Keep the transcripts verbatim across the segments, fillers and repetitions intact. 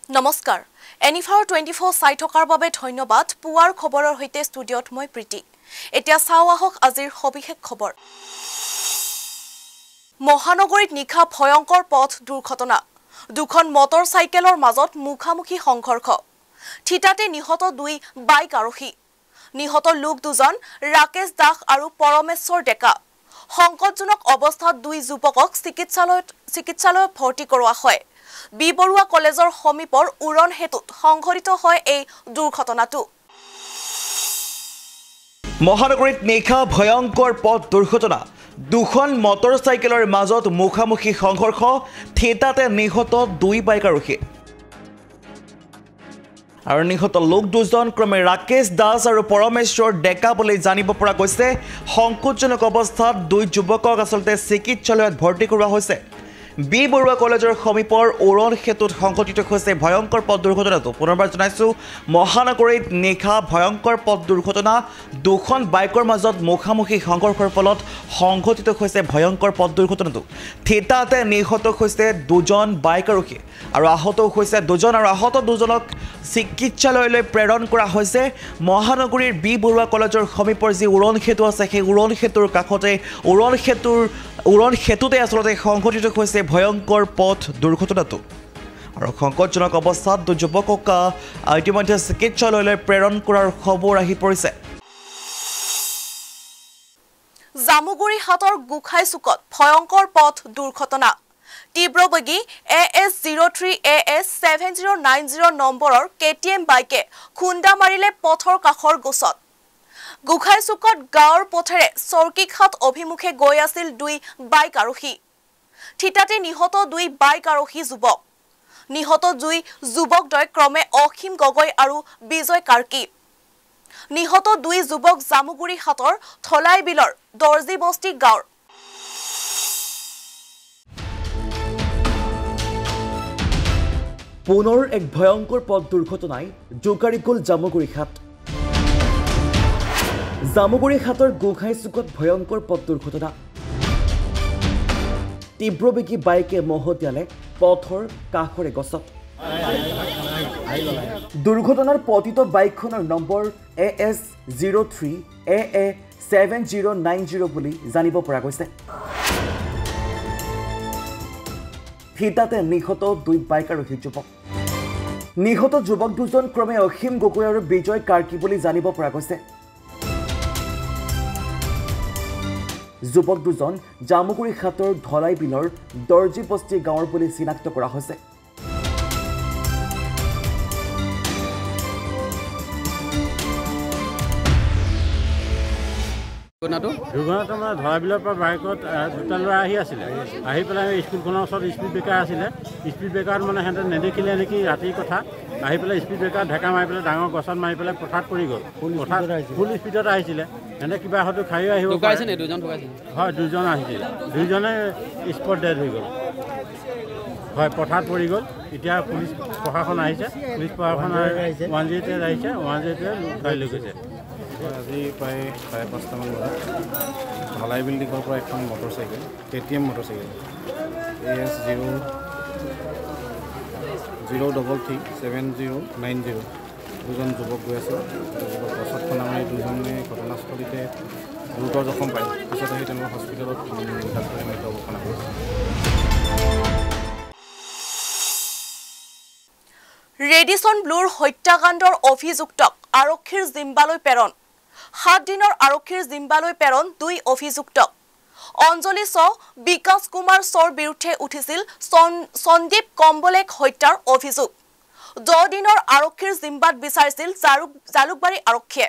নমস্কাৰ এনিফাৰ twenty four চাই থকাৰ বাবে ধন্যবাদ পুৱাৰ খবৰৰ হৈতে ষ্টুডিঅ'ত মই প্ৰীতি এতিয়া চাও আহক আজিৰ সবিশেষ খবৰ মহানগৰীত নিখা ভয়ংকৰ পথ দুৰ্ঘটনা দুখন মটৰ চাইকেলৰ মাজত মুখামুখি সংঘৰ্ষ ঠিতাতে নিহত দুই বাইক আৰোহী নিহত লোক দুজন ৰাকেশ দাস আৰু পৰমেশ্বৰ ডেকা সংকটজনক অৱস্থাত দুই যুৱকক চিকিৎসালয়ত চিকিৎসালয়ত ভৰ্তি কৰোৱা হয় বি বৰুৱা কলেজৰ সমীপৰ উৰণ হেতুত সংঘটিত হয় এই দুৰ্ঘটনাটো মহানগৰীত নিখা ভয়ংকৰ পথ দুৰ্ঘটনা দুখন মটৰ চাইকেলৰ মাজত মুখামুখি সংঘৰ্ষ ঠিতাতে নিহত দুই বাইক আৰোহী আৰু নিহত লোক দুজন ক্ৰমে ৰাকেশ দাস আৰু পৰমেশ্বৰ ডেকা বুলি জানিব পৰা গৈছে সংকটজনক অৱস্থাত দুই যুৱকক আচলতে চিকিৎসালয়ত ভৰ্তি কৰোৱা হৈছে বি বৰুৱা কলেজৰ সমীপৰ উৰণ হেতুত সংঘটিত হৈছে ভয়ংকৰ পথ দুৰ্ঘটনাটো পুনৰবাৰ জনাইছো মহানগৰীত নিখা ভয়ংকৰ পথ দুৰ্ঘটনা দুখন বাইকৰ মাজত মুখামুখি সংঘৰ্ষৰ ফলত সংঘটিত হৈছে ভয়ংকৰ পথ দুৰ্ঘটনাটো ঠিতাতে নিহত হৈছে দুজন বাইক আৰোহী আৰু আহত হৈছে দুজন আৰু আহত দুজনক চিকিৎসালয়লৈ প্ৰেৰণ কৰা হৈছে মহানগৰীৰ বি বৰুৱা কলেজৰ সমীপৰ যি উৰণ হেতু আছে সেই উৰণ হেতুৰ কাষতে উৰণ হেতুৰ উৰণ হেতুতে আচলতে সংঘটিত হৈছে ভয়ংকৰ পথ দুৰ্ঘটনাটো আৰু সংকটজনক অৱস্থাত দুই যুৱকক ইতিমধ্যে চিকিৎসালয়লৈ প্ৰেৰণ কৰাৰ খবৰ আহি পৰিছে জামুগুৰি হাতৰ গুখাই চুকত ভয়ংকৰ পথ দুৰ্ঘটনা তীব্ৰবেগী A S zero' three A S seven zero' nine zero' নম্বৰৰ কে টি এম বাইকে খুন্দা মাৰিলে পথৰ কাষৰ গোচত গুখাই চুকত গাঁৱৰ পথেৰে চৰকিঘাট অভিমুখে গৈ আছিল দুই বাইক আৰোহী ঠিতাতে নিহত দুই বাইক আৰোহী যুৱক নিহত দুই যুৱকদ্বয় ক্ৰমে অসীম গগৈ আৰু বিজয় কাৰ্কি নিহত দুই যুৱক জামুগুৰি হাতৰ থলাই বিলৰ দৰ্জী বস্তি গাঁৱৰ পুনৰ এক ভয়ংকৰ পথ দুৰ্ঘটনাই জোকাৰি গ'ল জামুগুৰি হাট জামুগুৰি হাটৰ গোখাই চুকত ভয়ংকৰ পথ দুৰ্ঘটনা তীব্ৰবেগী বাইকে মহতিয়ালে পথৰ কাষৰে গছত দুৰ্ঘটনাৰ পতিত বাইকখনৰ number A S zero' three A A seven zero' nine zero' বুলি জানিব পৰা গৈছে ঠিতাতে নিহত দুই বাইক আৰোহী যুৱক নিহত যুৱক দুজন ক্ৰমে অসীম গগৈ আৰু বিজয় কাৰ্কি বুলি জানিব পৰা গৈছে যুৱক দুজন জামুগুৰি হাটৰ ধলাই বিলৰ দৰ্জী বস্তি গাঁৱৰ বুলি চিনাক্ত কৰা হৈছে দুৰ্ঘটনাটো মানে ধৰাবিলৰ পৰা বাইকত দুটা ল'ৰা আহি আছিলে আহি পেলাই স্কুলখনৰ ওচৰত স্পীড ব্ৰেকাৰ আছিলে স্পীড ব্ৰেকাৰত মানে সিহঁতে নেদেখিলে নেকি ৰাতিৰ কথা আহি পেলাই স্পীড ব্ৰেকাৰ ঢেকা মাৰি পেলাই ডাঙৰ গছত মাৰি পেলাই পথাৰত পৰি গ'ল পথাৰত ফুল স্পীডত আহিছিলে সিহঁতে কিবা হয়তো খায়ো আহিব হয় দুজন আহিছিল দুইজনে স্পট ডেড হৈ গ'ল হয় পথাৰত পৰি গ'ল এতিয়া পুলিচ প্ৰশাসন আহিছে পুলিচ প্ৰশাসন ওৱান জিৰ' এইট আহিছে ওৱান জিৰ' এইটে উঠাই লৈ গৈছে আজি প্ৰায় চাৰে পাঁচটামান বজাত ঢলাই বিল দিশৰ পৰা এখন motorcycle K T M motorcycle A S zero' zero' double three seven zero' nine zero' দুজন যুৱক গৈ আছে যুৱক গছত খুন্দা মাৰি দুজনে ঘটনাস্থলীতে গুৰুতৰ জখম পায় পিছত আহি তেওঁলোকৰ হস্পিটেলত ডাক্তৰে মৃত ঘোষণা কৰিছে ৰেডিছন ব্লুৰ হত্যাকাণ্ডৰ অভিযুক্তক আৰক্ষীৰ জিম্বালৈ প্ৰেৰণ সাত দিনৰ আৰক্ষীৰ জিম্বালৈ প্ৰেৰণ দুই অভিযুক্তক অঞ্জলি চ বিকাশ কুমাৰ চৰ বিৰুদ্ধে উঠিছিল সন্দীপ কম্বলেক হত্যাৰ অভিযোগ দহ দিনৰ আৰক্ষীৰ জিম্বাত বিচাৰিছিল জালুকবাৰী আৰক্ষীয়ে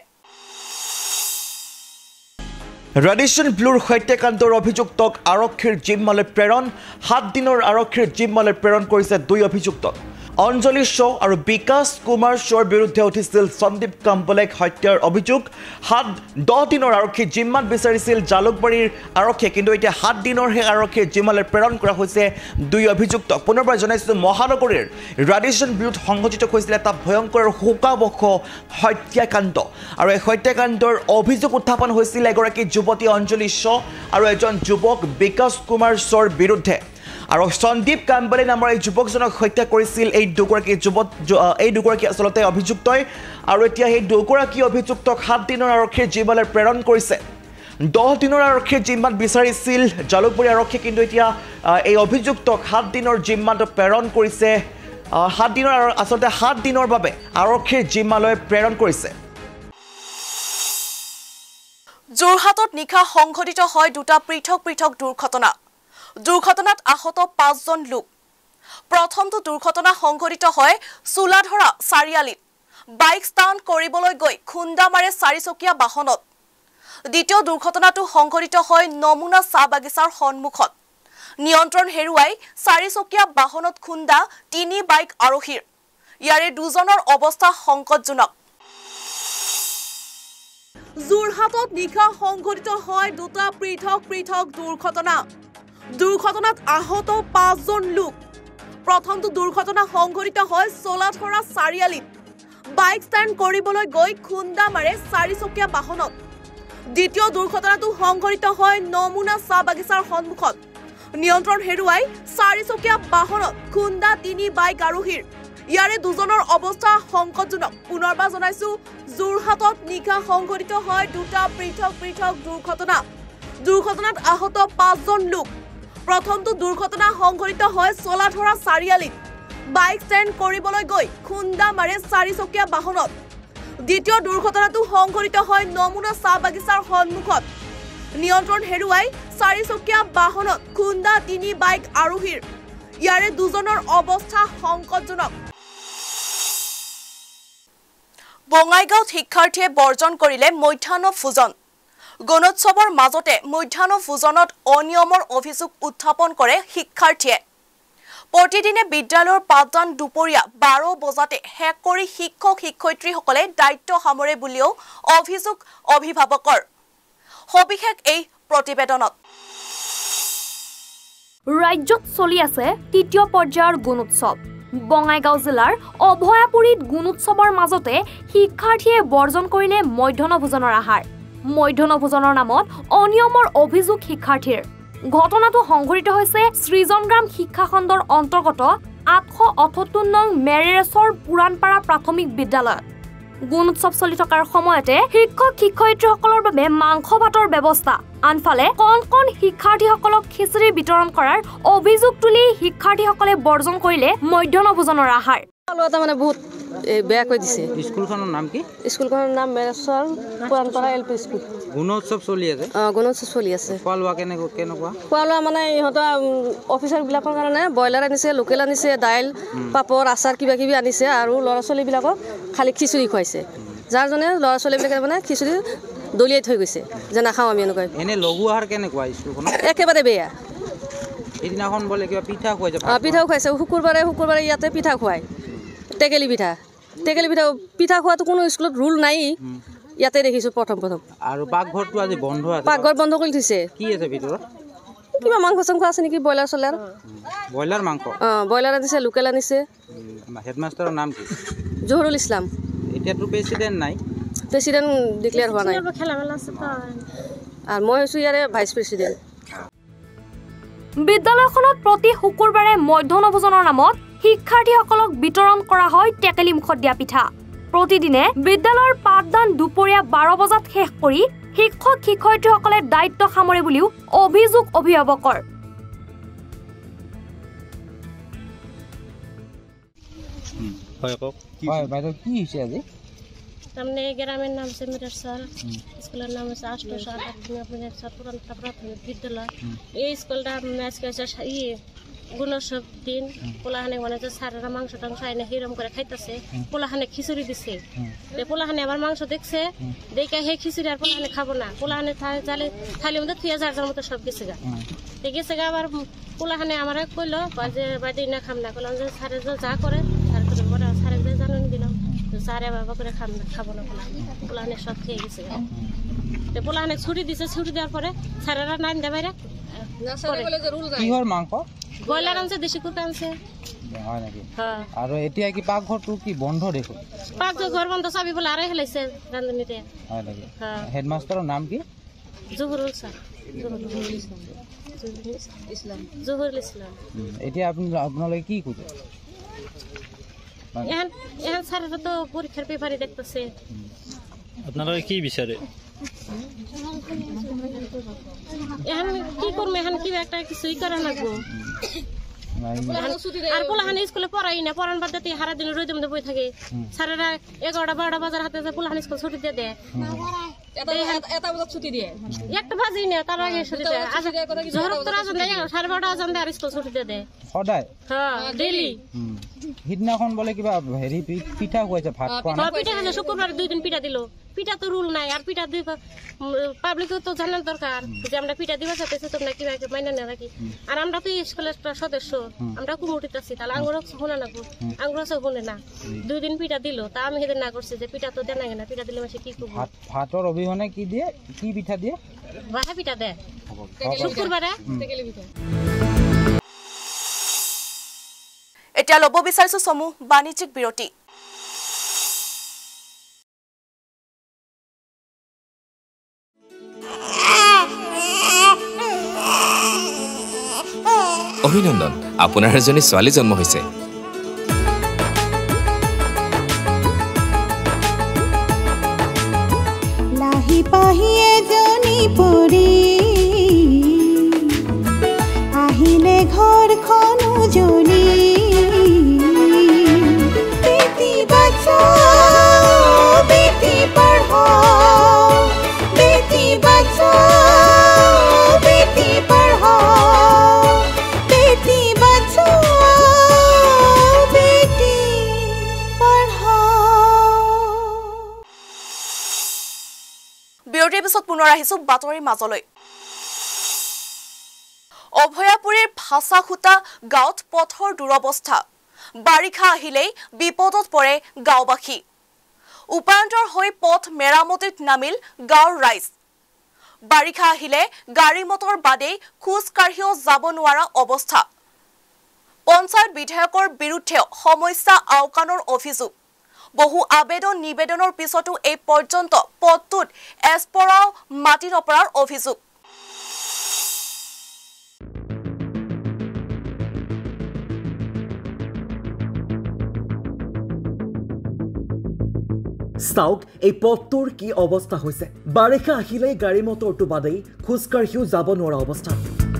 ৰেডিছন ব্লুৰ হত্যাকাণ্ডৰ অভিযুক্তক আৰক্ষীৰ জিম্মালৈ প্ৰেৰণ সাত দিনৰ আৰক্ষীৰ জিম্মালৈ প্ৰেৰণ কৰিছে দুই অভিযুক্তক অঞ্জলি শ আৰু বিকাশ কুমাৰ শ্বৰ বিৰুদ্ধে উঠিছিল সন্দীপ কম্বলেক হত্যাৰ অভিযোগ সাত দহ দিনৰ আৰক্ষী জিম্মাত বিচাৰিছিল জালুকবাৰীৰ আৰক্ষীয়ে কিন্তু এতিয়া সাত দিনৰ হে আৰক্ষীৰ জিম্মালৈ প্ৰেৰণ কৰা হৈছে দুই অভিযুক্তক পুনৰবাৰ জনাইছোঁ মহানগৰীৰ ৰেডিছন ব্লুত সংঘটিত হৈছিল এটা ভয়ংকৰ শোকাবহ হত্যাকাণ্ড আৰু এই হত্যাকাণ্ডৰ অভিযোগ উত্থাপন হৈছিল এগৰাকী যুৱতী অঞ্জলি শ আৰু এজন যুৱক বিকাশ কুমাৰ শ্বৰ বিৰুদ্ধে আৰু সন্দীপ কাম্বলে নামৰ এই যুৱকজনক হত্যা কৰিছিল এই দুগৰাকী যুৱক এই দুগৰাকী আচলতে অভিযুক্তই আৰু এতিয়া সেই দুগৰাকী অভিযুক্তক সাত দিনৰ আৰক্ষীৰ জিম্মালৈ প্ৰেৰণ কৰিছে দহ দিনৰ আৰক্ষীৰ জিম্মাত বিচাৰিছিল জালুকবাৰী আৰক্ষী কিন্তু এতিয়া এই অভিযুক্তক সাত দিনৰ জিম্মাত প্ৰেৰণ কৰিছে সাত দিনৰ আচলতে সাত দিনৰ বাবে আৰক্ষীৰ জিম্মালৈ প্ৰেৰণ কৰিছে যোৰহাটত নিশা সংঘটিত হয় দুটা পৃথক পৃথক দুৰ্ঘটনা দুৰ্ঘটনাত আহত পাঁচজন লোক প্ৰথমটো দুৰ্ঘটনা সংঘটিত হয় চুলাধৰা চাৰিআলিত বাইক ষ্টাণ্ট কৰিবলৈ গৈ খুন্দা মাৰে চাৰিচকীয়া বাহনত দ্বিতীয় দুৰ্ঘটনাটো সংঘটিত হয় নমুনা চাহ বাগিচাৰ সন্মুখত নিয়ন্ত্ৰণ হেৰুৱাই চাৰিচকীয়া বাহনত খুন্দা তিনি বাইক আৰোহীৰ ইয়াৰে দুজনৰ অৱস্থা সংকটজনক যোৰহাটত নিশা সংঘটিত হয় দুটা পৃথক পৃথক দুৰ্ঘটনা দুৰ্ঘটনাত আহত পাঁচজন লোক প্ৰথমটো দুৰ্ঘটনা সংঘটিত হয় চলাধৰা চাৰিআলিত বাইক ষ্টাণ্ট কৰিবলৈ গৈ খুন্দা মাৰে চাৰিচকীয়া বাহনত দ্বিতীয় দুৰ্ঘটনাটো সংঘটিত হয় নমুনা চাহ বাগিচাৰ সন্মুখত নিয়ন্ত্ৰণ হেৰুৱাই চাৰিচকীয়া বাহনত খুন্দা তিনি বাইক আৰোহীৰ ইয়াৰে দুজনৰ অৱস্থা সংকটজনক পুনৰবাৰ জনাইছো যোৰহাটত নিশা সংঘটিত হয় দুটা পৃথক পৃথক দুৰ্ঘটনা দুৰ্ঘটনাত আহত পাঁচজন লোক প্ৰথমটো দুৰ্ঘটনা সংঘটিত হয় চলাধৰা চাৰিআলিত বাইক ষ্টেণ্ড কৰিবলৈ গৈ খুন্দা মাৰে চাৰিচকীয়া বাহনত দ্বিতীয় দুৰ্ঘটনাটো সংঘটিত হয় নমুনা চাহ বাগিচাৰ সন্মুখত নিয়ন্ত্ৰণ হেৰুৱাই চাৰিচকীয়া বাহনত খুন্দা তিনি বাইক আৰোহীৰ ইয়াৰে দুজনৰ অৱস্থা সংকটজনক বঙাইগাঁৱত শিক্ষাৰ্থীয়ে বৰ্জন কৰিলে মধ্যাহ্ন ভোজন গণোৎসৱৰ মাজতে মধ্যাহ্ন ভোজনত অনিয়মৰ অভিযোগ উত্থাপন কৰে শিক্ষাৰ্থীয়ে প্ৰতিদিনে বিদ্যালয়ৰ পাঠদান দুপৰীয়া বাৰ বজাতে শেষ কৰি শিক্ষক শিক্ষয়িত্ৰীসকলে দায়িত্ব সামৰে বুলিও অভিযোগ অভিভাৱকৰ সবিশেষ এই প্ৰতিবেদনত ৰাজ্যত চলি আছে তৃতীয় পৰ্যায়ৰ গুণোৎসৱ বঙাইগাঁও জিলাৰ অভয়াপুৰীত গুণোৎসৱৰ মাজতে শিক্ষাৰ্থীয়ে বৰ্জন কৰিলে মধ্যাহ্ন ভোজনৰ আহাৰ মধ্যাহ্ন ভোজনৰ নামত অনিয়মৰ অভিযোগ শিক্ষাৰ্থীৰ ঘটনাটো সংঘটিত হৈছে সৃজনগ্ৰাম শিক্ষা খণ্ডৰ অন্তৰ্গত আঠশ অঠসত্তৰ নং মেৰেৰেছৰ পুৰাণপাৰা প্ৰাথমিক বিদ্যালয়ত গুণোৎসৱ চলি থকাৰ সময়তে শিক্ষক শিক্ষয়িত্ৰীসকলৰ বাবে মাংস ভাতৰ ব্যৱস্থা আনফালে কণ কণ শিক্ষাৰ্থীসকলক খিচিৰি বিতৰণ কৰাৰ অভিযোগ তুলি শিক্ষাৰ্থীসকলে বৰ্জন কৰিলে মধ্যাহ্ন ভোজনৰ আহাৰ মানে বহুত বেয়া কৈ দিছে স্কুলখনৰ নাম কি স্কুলখনৰ নাম Mereshwar Puranpara L P school Gunotsav চলি আছে অঁ গুণোৎসৱ চলি আছে খোৱা লোৱা কেনেকুৱা কেনেকুৱা খোৱা লোৱা মানে ইহঁতৰ অফিচাৰবিলাকৰ কাৰণে ব্ৰইলাৰ আনিছে লোকেল আনিছে দাইল পাপৰ আচাৰ কিবা কিবি আনিছে আৰু ল'ৰা ছোৱালীবিলাকক খালি খিচিৰি খুৱাইছে যাৰ জনে ল'ৰা ছোৱালীবিলাকে মানে খিচিৰি দলিয়াই থৈ গৈছে যে নাখাওঁ আমি এনেকুৱা এনে লঘু আহাৰ কেনেকুৱা স্কুলখনত একেবাৰে বেয়া এইদিনাখন বোলে কিবা পিঠা খুৱাইছে অঁ পিঠাও খুৱাইছে শুকুৰবাৰে শুকুৰবাৰে ইয়াতে পিঠা খুৱায় টেকেলি পিঠা টেকেলি পিঠা পিঠা খোৱাটো কোনো স্কুলত ৰুল নাই ইয়াতে দেখিছোঁ প্ৰথম প্ৰথম আৰু পাকঘৰটো আজি বন্ধ আছে পাকঘৰ বন্ধ কৰি থৈছে কি আছে ভিতৰত কিবা মাংস চাংস আছে নেকি ব্ৰইলাৰ চলাৰ ব্ৰইলাৰ মাংস অঁ ব্ৰইলাৰ আনিছে লোকেল আনিছে হেডমাষ্টাৰৰ নাম কি জহুৰুল ইছলাম এতিয়াতো প্ৰেচিডেণ্ট নাই প্ৰেচিডেণ্ট ডিক্লেয়াৰ হোৱা নাই আৰু মই হৈছোঁ ইয়াৰে ভাইচ প্ৰেচিডেণ্ট বিদ্যালয়খনত প্ৰতি শুকুৰবাৰে মধ্যাহ্ন ভোজনৰ নামত শিক্ষাৰ্থীসকলক বিতৰণ কৰা হয় টেকেলি মুখত দিয়া পিঠা প্ৰতিদিনে বিদ্যালয়ৰ পাঠদান দুপৰীয়া বাৰ বজাত শেষ কৰি শিক্ষক শিক্ষয়িত্ৰীসকলে দায়িত্ব সামৰে বুলিও অভিযোগ অভিভাৱকৰ হয় কওক হয় বাইদেউ কি হৈছে আজি हमने ग्रामीण नाम से मेरे सर स्कूल नाम से आष्टोश अपने सर पुराना प्राथमिक विद्यालय ये स्कूल मैच के ये গুণোৎসৱ দিন পোলাহানে মানে যে সারা মাংস টাংস আইনে হিরম করে খাইতেছে পোলাহানে খিচুড়ি দিছে পোলাহানে আমার মাংস দেখছে দেখে হে খিচুড়ি আর পোলাহানে খাবো না পোলাহানে জালে থালি মধ্যে থুয়ে যার যার মতো সব গেছে গা গেছে গা আবার পোলাহানে আমার কইলো যে বাইরে না খাম না কইলাম যে সারে যা করে আর করে বড় সারে যে জানানি দিলাম সারে বাবা করে খাম না খাবো না পোলাহানে পোলাহানে সব খেয়ে গেছে গা তো পোলাহানে ছুটি দিছে ছুটি দেওয়ার পরে সারেরা নাইন দে বাইরে কিহৰ মাংস ব্ৰইলাৰ আনছে দেশী কুকুৰা আনছে হয় নেকি আৰু এতিয়া কি পাকঘৰটো কি বন্ধ দেখো পাকঘৰ ঘৰ বন্ধ চাবি বোলে আৰাই হেলাইছে ৰান্ধনীতে হয় নেকি হেডমাষ্টাৰৰ নাম কি জহুরুল স্যার ইসলাম জহুরুল ইসলাম এতিয়া আপনি আপনাদের কি করে এখন এখন স্যারেরা তো পরীক্ষার পেপারে দেখতেছে আপনারা কি বিচারে এখন কি করবো এখন কি একটা কিছুই করা লাগবো আর পোলাহান স্কুলে পড়াই না পড়ান বাদ দিয়ে হারা দিন রোদের মধ্যে বই থাকে স্যারেরা এগারোটা বারোটা বাজার হাতে পোলাহান স্কুল ছুটি দিয়ে দেয় একটা বাজেই না তার আগে ছুটি দেয় আজান দেয় সাড়ে বারোটা আজান দেয় আর স্কুল ছুটি দিয়ে দেয় সদায় হ্যাঁ ডেইলি সিদিনাখন বলে কিবা হেৰি পিঠা খুৱাইছে ভাত খোৱা পিঠা খাইছে শুক্রবার দুই দিন পিঠা দিল পিঠা তো রুল নাই আর পিঠা দুই পাবলিকও তো জানার দরকার যে আমরা পিঠা দিবা চাইতেছি তোমরা কিভাবে মাইনা না রাখি আর আমরা তো স্কুলের সদস্য আমরা কুমুটিতে আছি তাহলে আঙ্গুর শোনা লাগবো আঙ্গুর শোনে না দুই দিন পিঠা দিল তা আমি সেদিন না করছি যে পিঠা তো দেয় না পিঠা দিলে মাসে কি করবো ভাতৰ অবিহনে কি দিয়ে কি পিঠা দিয়ে বাহা পিঠা দেয় শুক্রবারে এতিয়া ল'ব বিচাৰিছো সমূহ বাণিজ্যিক বিৰতি অভিনন্দন আপোনাৰ এজনী ছোৱালী জন্ম হৈছে লাহি পাহি এজনী পৰি আহিলে ঘৰখন উজলি বেটি বচাও বেটি পঢ়াও বেটি বচাও বেটি পঢ়াও বেটি বচাও বেটি পঢ়াও বিৰতিৰ পিছত পুনৰ আহিছো বাতৰিৰ মাজলৈ অভয়াপুৰীৰ ভাষাখুটা গাঁৱত পথৰ দুৰৱস্থা বাৰিষা আহিলেই বিপদত পৰে গাঁওবাসী উপায়ন্তৰ হৈ পথ মেৰামতিত নামিল গাঁৱৰ ৰাইজ বাৰিষা আহিলে গাড়ী মটৰ বাদেই খোজ কাঢ়িও যাব নোৱাৰা অৱস্থা পঞ্চায়ত বিধায়কৰ বিৰুদ্ধে সমস্যা আওকাণৰ অভিযোগ বহু আবেদন নিবেদনৰ পিছতো এই পৰ্যন্ত পথটোত এছপৰাও মাটি নপৰাৰ অভিযোগ চাওক এই পথটোৰ কি অৱস্থা হৈছে বাৰিষা আহিলেই গাড়ী মটৰটো বাদেই খোজকাঢ়িও যাব নোৱাৰা অৱস্থা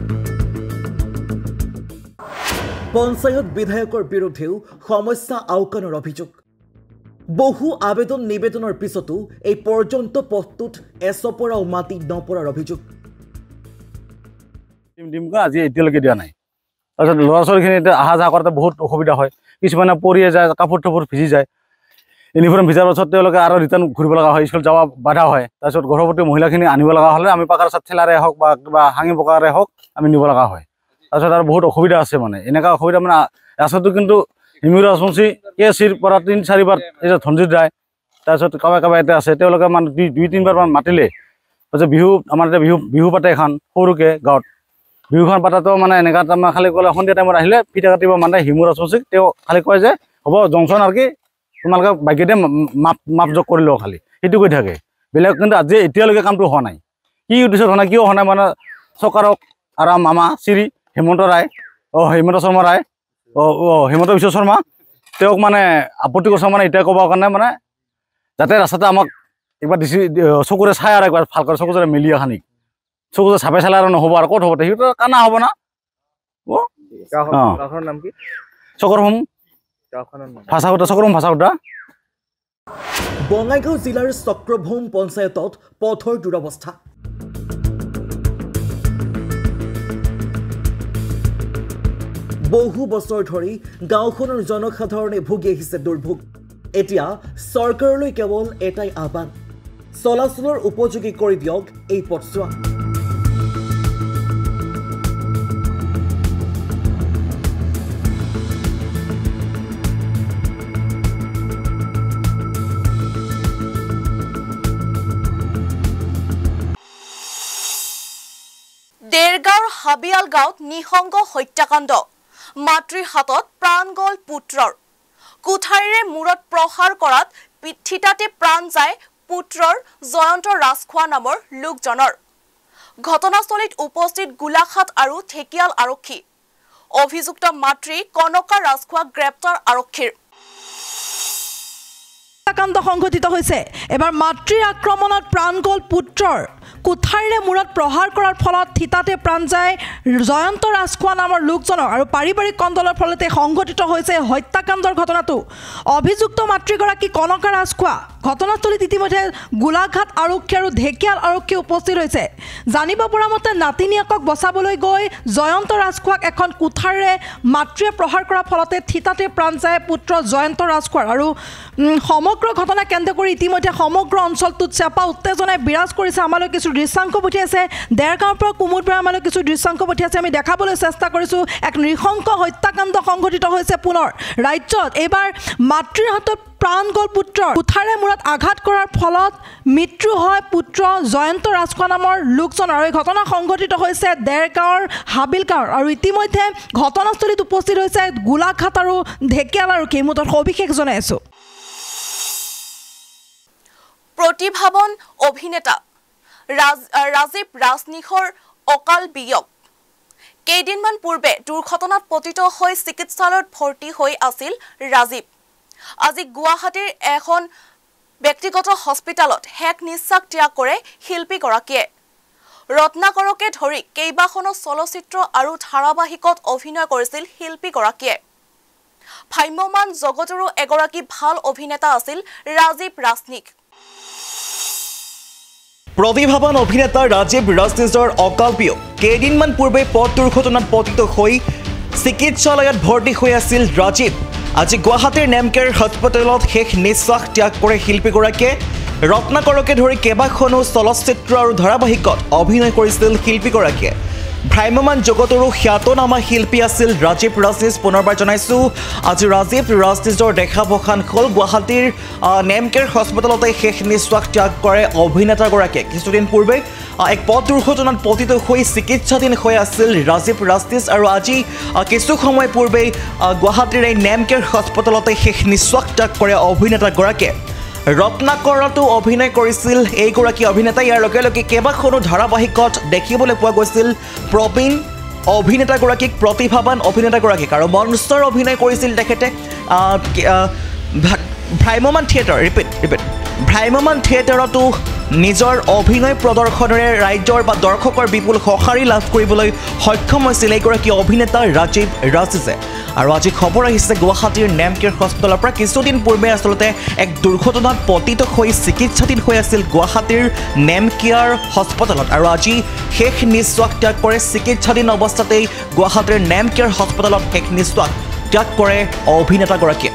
পঞ্চায়ত বিধায়কৰ বিৰুদ্ধেও সমস্যা আওকাণৰ অভিযোগ বহু আবেদন নিবেদনৰ পিছতো এই পৰ্যন্ত পথটোত এছপৰাও মাটি নপৰাৰ অভিযোগ আজি এতিয়ালৈকে দিয়া নাই তাৰপিছত ল'ৰা ছোৱালীখিনি এতিয়া অহা যোৱা কৰোঁতে বহুত অসুবিধা হয় কিছুমানে পৰিয়ে যায় কাপোৰ টাপোৰ ভিজি যায় ইউনিফৰ্ম ভিজাৰ পাছত তেওঁলোকে আৰু ৰিটাৰ্ণ ঘূৰিব লগা হয় স্কুল যাব বাধা হয় তাৰপিছত গৰ্ভৱতী মহিলাখিনি আনিব লগা হ'লে আমি পাকাৰ চাত ঠেলাৰে হওক বা কিবা হাঙি পকাৰে হওক আমি নিব লগা হয় তাৰপিছত আৰু বহুত অসুবিধা আছে মানে এনেকুৱা অসুবিধা মানে ৰাস্তাটো কিন্তু হিমু ৰাজবংশী কে চিৰ পৰা তিনি চাৰিবাৰ এতিয়া ধনজিত ৰায় তাৰপিছত কাবাই কাবাই এটা আছে তেওঁলোকে মানে দুই দুই তিনিবাৰ মান মাতিলে তাৰপিছত বিহু আমাৰ এতিয়া বিহু বিহু পাতে এখন সৰুকৈ গাঁৱত বিহুখন পাতাতো মানে এনেকুৱা তাৰমানে খালি ক'লে সন্ধিয়া টাইমত আহিলে পিঠা কাটিব মানে হিমু ৰাজবংশীক তেওঁ খালি কয় যে হ'ব জংচন আৰু কি তোমালোকে বাইকেতে মাপ মাপ যোগ কৰি লওঁ খালি সেইটো কৈ থাকে বেলেগ কিন্তু আজি এতিয়ালৈকে কামটো হোৱা নাই কি উদ্দেশ্যত হোৱা নাই কিয় হোৱা নাই মানে চৰকাৰক আৰু মামা শ্ৰী হেমন্ত ৰায় অঁ হেমন্ত শৰ্মা ৰায় অঁ অঁ হেমন্ত বিশ্ব শৰ্মা তেওঁক মানে আপত্তি কৰিছে মানে এতিয়া ক'বৰ কাৰণে মানে যাতে ৰাস্তাতে আমাক একবাৰ দিছি চকুৰে চাই আৰু একবাৰ ভালকৈ চকুৰে মেলি এখানি চকুৰে চাপে চালে আৰু নহ'ব আৰু ক'ত হ'ব সেইটো কানা হ'ব না অঁ নাম কি চকৰ হোম ভাষাকুটা চক্ৰভূম ভাষাকুটা বঙাইগাঁও জিলাৰ চক্ৰভূম পঞ্চায়তত পথৰ দুৰৱস্থা বহু বছৰ ধৰি গাঁওখনৰ জনসাধাৰণে ভুগি আহিছে দুৰ্ভোগ এতিয়া চৰকাৰলৈ কেৱল এটাই আহ্বান চলাচলৰ উপযোগী কৰি দিয়ক এই পথছোৱা দেৰগাঁৱৰ হাবিয়াল গাঁৱত নিসংগ হত্যাকাণ্ড মাতৃৰ হাতত প্ৰাণ গ'ল পুত্ৰৰ কুঠাৰীৰে মূৰত প্ৰহাৰ কৰাত পিঠিতাতে প্ৰাণ যায় পুত্ৰৰ জয়ন্ত ৰাজখোৱা নামৰ লোকজনৰ ঘটনাস্থলীত উপস্থিত গোলাঘাট আৰু ঠেকিয়াল আৰক্ষী অভিযুক্ত মাতৃ কনকা ৰাজখোৱাক গ্ৰেপ্তাৰ আৰক্ষীৰ কাণ্ড সংঘটিত হৈছে এবাৰ মাতৃৰ আক্ৰমণত প্ৰাণ গল পুত্ৰৰ কুঠাৰেৰে মূৰত প্ৰহাৰ কৰাৰ ফলত থিতাতে প্ৰাণ যায় জয়ন্ত ৰাজখোৱা নামৰ লোকজনৰ আৰু পাৰিবাৰিক কন্দলৰ ফলতে সংঘটিত হৈছে হত্যাকাণ্ডৰ ঘটনাটো অভিযুক্ত মাতৃগৰাকী কনকা ৰাজখোৱা ঘটনাস্থলীত ইতিমধ্যে গোলাঘাট আৰক্ষী আৰু ঢেকিয়াল আৰক্ষী উপস্থিত হৈছে জানিব পৰা মতে নাতিনীয়েকক বচাবলৈ গৈ জয়ন্ত ৰাজখোৱাক এখন কুঠাৰেৰে মাতৃয়ে প্ৰহাৰ কৰাৰ ফলতে থিতাতে প্ৰাণ যায় পুত্ৰ জয়ন্ত ৰাজখোৱাৰ আৰু সমগ্ৰ ঘটনা কেন্দ্ৰ কৰি ইতিমধ্যে সমগ্ৰ অঞ্চলটোত চেপা উত্তেজনাই বিৰাজ কৰিছে আমালৈ কিছু দৃশ্যাংশ পঠিয়াইছে ডেৰগাঁৱৰ পৰা কুমুদপুৰ আমালৈ কিছু দৃশ্যাংশ পঠিয়াইছে আমি দেখাবলৈ চেষ্টা কৰিছোঁ এক নৃশংস হত্যাকাণ্ড সংঘটিত হৈছে পুনৰ ৰাজ্যত এইবাৰ মাতৃৰ হাতত প্ৰাণ গল পুত্ৰৰ কুঠাৰে মূৰত আঘাত কৰাৰ ফলত মৃত্যু হয় পুত্ৰ জয়ন্ত ৰাজখোৱা নামৰ লোকজনৰ আৰু এই ঘটনা সংঘটিত হৈছে ডেৰগাঁৱৰ হাবিল গাঁৱৰ আৰু ইতিমধ্যে ঘটনাস্থলীত উপস্থিত হৈছে গোলাঘাট আৰু ঢেকিয়াল আৰক্ষী মুঠত সবিশেষ জনাই আছোঁ প্ৰতিভাবন অভিনেতা ৰাজীৱ ৰাজনিশৰ অকাল বিয়োগ কেইদিনমান পূৰ্বে দুৰ্ঘটনাত পতিত হৈ চিকিৎসালয়ত ভৰ্তি হৈ আছিল ৰাজীৱ আজি গুৱাহাটীৰ এখন ব্যক্তিগত হস্পিটালত হেক নিশ্বাস ত্যাগ কৰে শিল্পীগৰাকীয়ে ৰত্নাকৰকে ধৰি কেইবাখনো চলচ্চিত্ৰ আৰু ধাৰাবাহিকত অভিনয় কৰিছিল শিল্পীগৰাকীয়ে ভ্ৰাম্যমান জগতৰো এগৰাকী ভাল অভিনেতা আছিল ৰাজীৱ ৰাজনিশ প্ৰতিভাবান অভিনেতা ৰাজীৱ ৰাজনিশৰ অকাল বিয়োগ কেইদিনমান পূৰ্বে পথ দুৰ্ঘটনাত পতিত হৈ চিকিৎসালয়ত ভৰ্তি হৈ আছিল ৰাজীৱ আজি গুৱাহাটীৰ নেমকেয়াৰ হস্পিটেলত শেষ নিশ্বাস ত্যাগ কৰে শিল্পীগৰাকীয়ে ৰত্নাকৰকে ধৰি কেইবাখনো চলচ্চিত্ৰ আৰু ধাৰাবাহিকত অভিনয় কৰিছিল শিল্পীগৰাকীয়ে ভ্ৰাম্যমান জগতৰো খ্যাতনামা শিল্পী আছিল ৰাজীৱ ৰাজনিশ পুনৰবাৰ জনাইছোঁ আজি ৰাজীৱ ৰাজনিশৰ দেখাবখান হ'ল গুৱাহাটীৰ নেমকেয়াৰ হস্পিটেলতে শেষ নিশ্বাস ত্যাগ কৰে অভিনেতাগৰাকীয়ে কিছুদিন পূৰ্বে এক পথ দুৰ্ঘটনাত পতিত হৈ চিকিৎসাধীন হৈ আছিল ৰাজীৱ ৰাজনিশ আৰু আজি কিছু সময় পূৰ্বে গুৱাহাটীৰ এই নেমকেয়াৰ হস্পিটেলতে শেষ নিশ্বাস ত্যাগ কৰে অভিনেতাগৰাকীয়ে ৰত্নাকৰতো অভিনয় কৰিছিল এইগৰাকী অভিনেতা ইয়াৰ লগে লগে কেইবাখনো ধাৰাবাহিকত দেখিবলৈ পোৱা গৈছিল প্ৰবীণ অভিনেতাগৰাকীক প্ৰতিভাবান অভিনেতাগৰাকীক আৰু মঞ্চৰ অভিনয় কৰিছিল তেখেতে ভ্ৰাম্যমান থিয়েটাৰ ৰিপিট ৰিপিট ভ্ৰাম্যমান থিয়েটাৰতো নিজৰ অভিনয় প্ৰদৰ্শনেৰে ৰাজ্যৰ বা দৰ্শকৰ বিপুল সঁহাৰি লাভ কৰিবলৈ সক্ষম হৈছিল এইগৰাকী অভিনেতা ৰাজীৱ ৰাজনিশে আৰু আজি খবৰ আহিছে গুৱাহাটীৰ নেমকেয়াৰ হস্পিটেলৰ পৰা কিছুদিন পূৰ্বে আচলতে এক দুৰ্ঘটনাত পতিত হৈ চিকিৎসাধীন হৈ আছিল গুৱাহাটীৰ নেমকেয়াৰ হস্পিটেলত আৰু আজি শেষ নিশ্বাস ত্যাগ কৰে চিকিৎসাধীন অৱস্থাতেই গুৱাহাটীৰ নেমকেয়াৰ হস্পিটেলত শেষ নিশ্বাস ত্যাগ কৰে অভিনেতাগৰাকীয়ে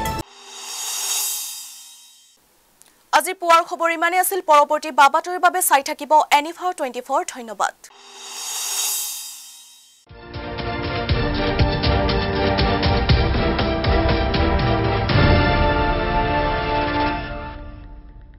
আজি পুৱাৰ খবৰ ইমানেই আছিল পৰৱৰ্তী বাবাতৰিৰ বাবে চাই থাকিব এনিফাৰ টুৱেণ্টি ফ'ৰ ধন্যবাদ